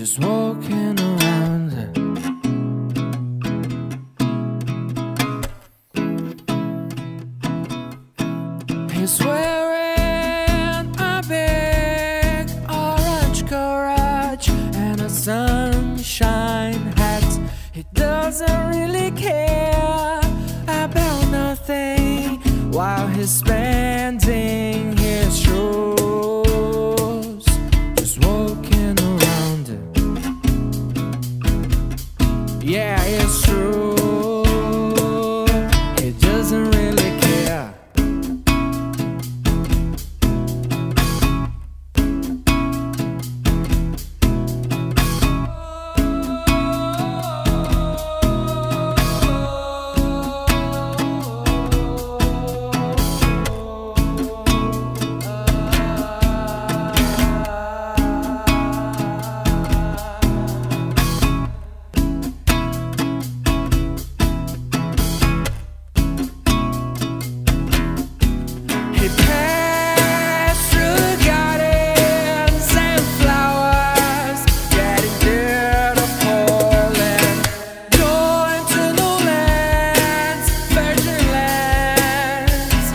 just walking around it. He's wearing a big orange garage and a sunshine hat. He doesn't really care about nothing while he's spending his shows, just walking around it. Yeah, it's true, he doesn't really care. He passed through gardens and flowers, getting beautiful and going to new lands, virgin lands,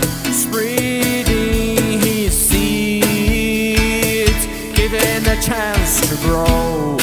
spreading his seeds, giving a chance to grow.